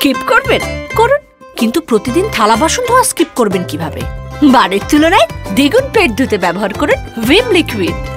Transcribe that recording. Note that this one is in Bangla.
স্কিপ করবেন করুন, কিন্তু প্রতিদিন থালা বাসন ধোয়া স্কিপ করবেন কিভাবে? বারের তুলনায় দ্বিগুণ পেট ধুতে ব্যবহার করুন ভিম লিকুইড।